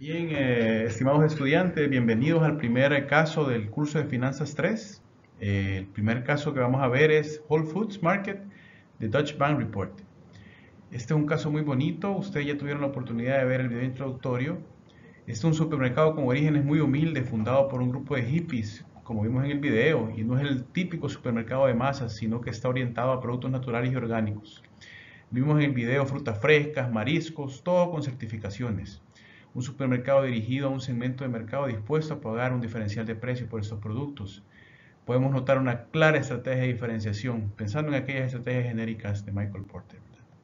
Bien, estimados estudiantes, bienvenidos al primer caso del curso de Finanzas 3. El primer caso que vamos a ver es Whole Foods Market, The Deutsche Bank Report. Este es un caso muy bonito, ustedes ya tuvieron la oportunidad de ver el video introductorio. Este es un supermercado con orígenes muy humildes, fundado por un grupo de hippies, como vimos en el video, y no es el típico supermercado de masas, sino que está orientado a productos naturales y orgánicos. Vimos en el video frutas frescas, mariscos, todo con certificaciones. Un supermercado dirigido a un segmento de mercado dispuesto a pagar un diferencial de precio por estos productos. Podemos notar una clara estrategia de diferenciación, pensando en aquellas estrategias genéricas de Michael Porter.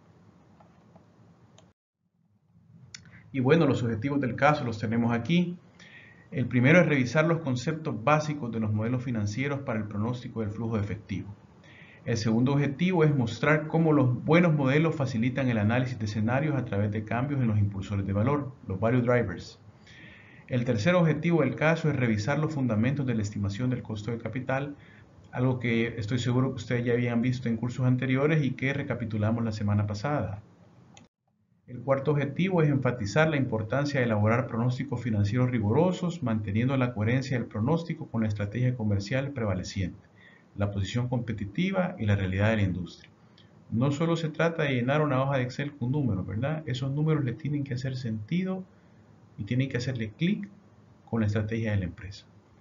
Y bueno, los objetivos del caso los tenemos aquí. El primero es revisar los conceptos básicos de los modelos financieros para el pronóstico del flujo de efectivo. El segundo objetivo es mostrar cómo los buenos modelos facilitan el análisis de escenarios a través de cambios en los impulsores de valor, los value drivers. El tercer objetivo del caso es revisar los fundamentos de la estimación del costo de capital, algo que estoy seguro que ustedes ya habían visto en cursos anteriores y que recapitulamos la semana pasada. El cuarto objetivo es enfatizar la importancia de elaborar pronósticos financieros rigurosos, manteniendo la coherencia del pronóstico con la estrategia comercial prevaleciente, la posición competitiva y la realidad de la industria. No solo se trata de llenar una hoja de Excel con números, ¿verdad? Esos números le tienen que hacer sentido y tienen que hacerle clic con la estrategia de la empresa.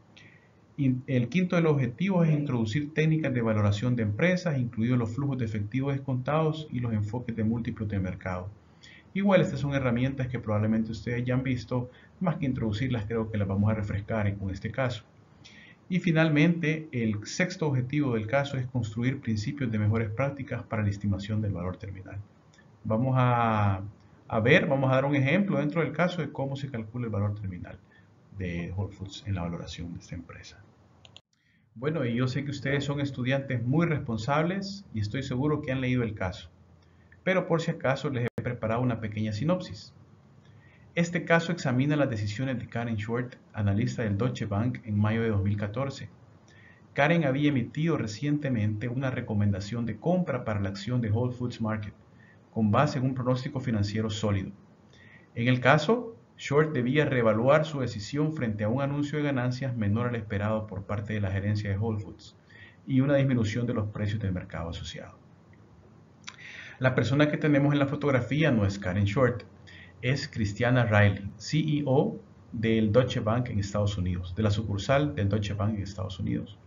Y el quinto de los objetivos es introducir técnicas de valoración de empresas, incluidos los flujos de efectivo descontados y los enfoques de múltiplos de mercado. Igual estas son herramientas que probablemente ustedes ya han visto, más que introducirlas creo que las vamos a refrescar con este caso. Y finalmente, el sexto objetivo del caso es construir principios de mejores prácticas para la estimación del valor terminal. Vamos a vamos a dar un ejemplo dentro del caso de cómo se calcula el valor terminal de Whole Foods en la valoración de esta empresa. Bueno, y yo sé que ustedes son estudiantes muy responsables y estoy seguro que han leído el caso, pero por si acaso les he preparado una pequeña sinopsis. Este caso examina las decisiones de Karen Short, analista del Deutsche Bank, en mayo de 2014. Karen había emitido recientemente una recomendación de compra para la acción de Whole Foods Market, con base en un pronóstico financiero sólido. En el caso, Short debía reevaluar su decisión frente a un anuncio de ganancias menor al esperado por parte de la gerencia de Whole Foods y una disminución de los precios del mercado asociado. La persona que tenemos en la fotografía no es Karen Short, es Christiana Riley, CEO del Deutsche Bank en Estados Unidos, de la sucursal del Deutsche Bank en Estados Unidos.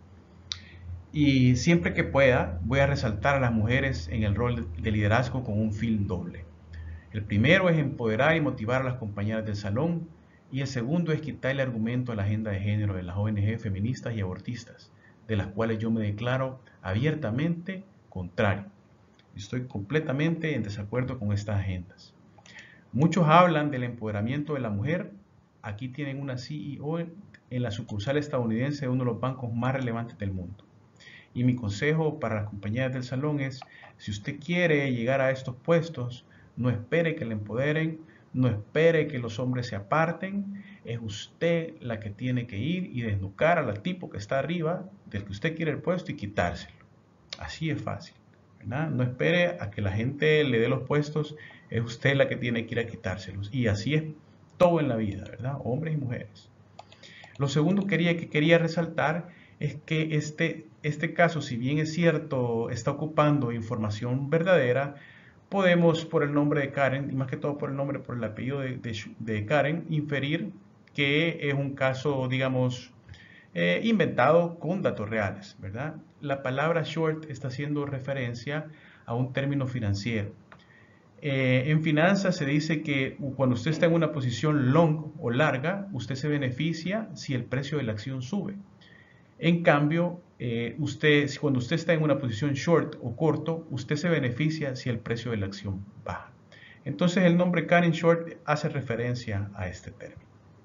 Y siempre que pueda, voy a resaltar a las mujeres en el rol de liderazgo con un fin doble. El primero es empoderar y motivar a las compañeras del salón, y el segundo es quitarle argumento a la agenda de género de las ONG feministas y abortistas, de las cuales yo me declaro abiertamente contrario. Estoy completamente en desacuerdo con estas agendas. Muchos hablan del empoderamiento de la mujer. Aquí tienen una CEO en la sucursal estadounidense de uno de los bancos más relevantes del mundo. Y mi consejo para las compañeras del salón es, si usted quiere llegar a estos puestos, no espere que le empoderen, no espere que los hombres se aparten, es usted la que tiene que ir y desnucar al tipo que está arriba, del que usted quiere el puesto, y quitárselo. Así es fácil, ¿verdad? No espere a que la gente le dé los puestos, es usted la que tiene que ir a quitárselos. Y así es todo en la vida, ¿verdad? Hombres y mujeres. Lo segundo que quería resaltar es que este caso, si bien es cierto, está ocupando información verdadera, podemos por el nombre de Karen, y más que todo por el apellido de Karen, inferir que es un caso, digamos, inventado con datos reales, ¿verdad? La palabra short está haciendo referencia a un término financiero. En finanzas se dice que cuando usted está en una posición long o larga, usted se beneficia si el precio de la acción sube. En cambio, cuando usted está en una posición short o corto, usted se beneficia si el precio de la acción baja. Entonces el nombre Karen Short hace referencia a este término.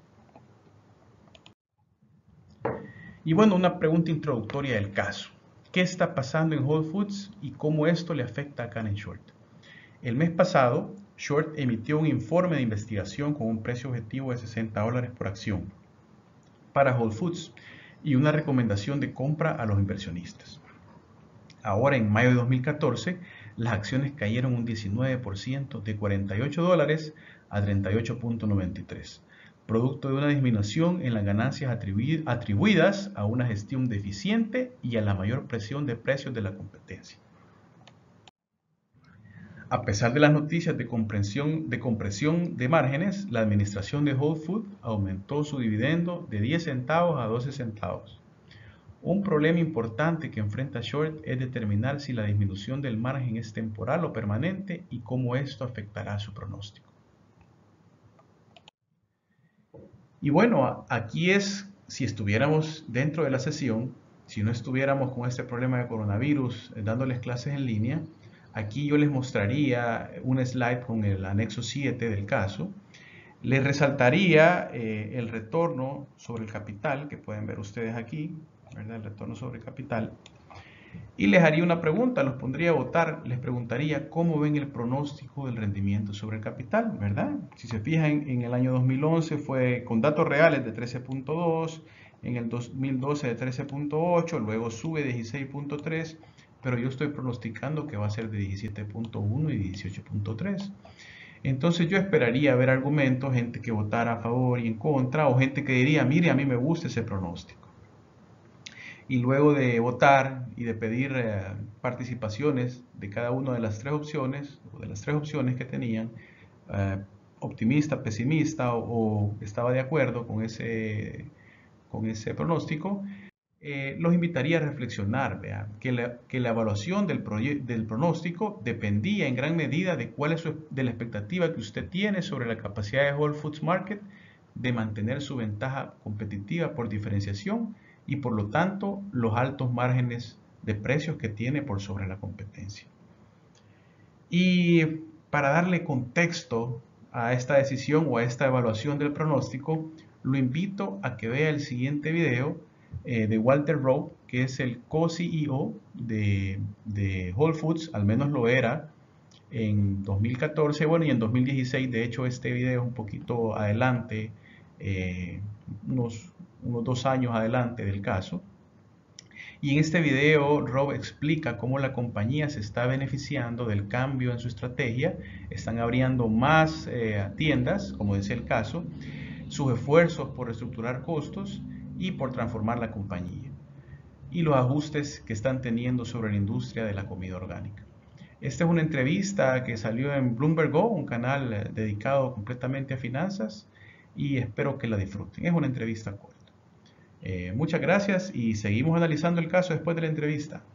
Y bueno, una pregunta introductoria del caso. ¿Qué está pasando en Whole Foods y cómo esto le afecta a Karen Short? El mes pasado, Short emitió un informe de investigación con un precio objetivo de $60 por acción para Whole Foods y una recomendación de compra a los inversionistas. Ahora, en mayo de 2014, las acciones cayeron un 19% de $48 a 38.93, producto de una disminución en las ganancias atribuidas a una gestión deficiente y a la mayor presión de precios de la competencia. A pesar de las noticias de compresión de márgenes, la administración de Whole Foods aumentó su dividendo de 10 centavos a 12 centavos. Un problema importante que enfrenta Short es determinar si la disminución del margen es temporal o permanente y cómo esto afectará a su pronóstico. Y bueno, aquí es, si estuviéramos dentro de la sesión, si no estuviéramos con este problema de coronavirus dándoles clases en línea, aquí yo les mostraría un slide con el anexo 7 del caso. Les resaltaría el retorno sobre el capital, que pueden ver ustedes aquí, ¿verdad? El retorno sobre el capital. Y les haría una pregunta, los pondría a votar, les preguntaría cómo ven el pronóstico del rendimiento sobre el capital, ¿verdad? Si se fijan, en el año 2011 fue con datos reales de 13.2, en el 2012 de 13.8, luego sube de 16.3, pero yo estoy pronosticando que va a ser de 17.1 y 18.3. Entonces yo esperaría ver argumentos, gente que votara a favor y en contra, o gente que diría, mire, a mí me gusta ese pronóstico. Y luego de votar y de pedir participaciones de cada una de las tres opciones, o de las tres opciones que tenían, optimista, pesimista o estaba de acuerdo con ese pronóstico, los invitaría a reflexionar, que la evaluación del pronóstico dependía en gran medida de de la expectativa que usted tiene sobre la capacidad de Whole Foods Market de mantener su ventaja competitiva por diferenciación y por lo tanto los altos márgenes de precios que tiene por sobre la competencia. Y para darle contexto a esta decisión o a esta evaluación del pronóstico, lo invito a que vea el siguiente video de Walter Rowe, que es el co-CEO de Whole Foods, al menos lo era en 2014, bueno, y en 2016, de hecho este video es un poquito adelante, unos 2 años adelante del caso. Y en este video Rob explica cómo la compañía se está beneficiando del cambio en su estrategia, están abriendo más tiendas, como decía el caso, sus esfuerzos por reestructurar costos y por transformar la compañía, y los ajustes que están teniendo sobre la industria de la comida orgánica. Esta es una entrevista que salió en Bloomberg Go, un canal dedicado completamente a finanzas, y espero que la disfruten. Es una entrevista corta. Muchas gracias y seguimos analizando el caso después de la entrevista.